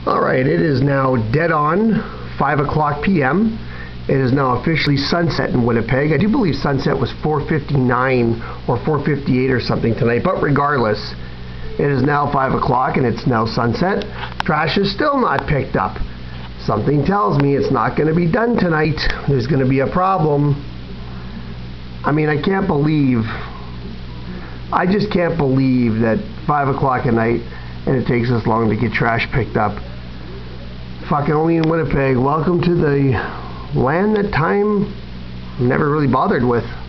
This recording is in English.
Alright, it is now dead on 5 o'clock p.m. It is now officially sunset in Winnipeg. I do believe sunset was 4:59 or 4:58 or something tonight, but regardless, it is now 5 o'clock and it's now sunset. Trash is still not picked up. Something tells me it's not going to be done tonight. There's going to be a problem. I mean, I just can't believe that 5 o'clock at night and it takes this long to get trash picked up. Fucking only in Winnipeg. Welcome to the land that time never really bothered with.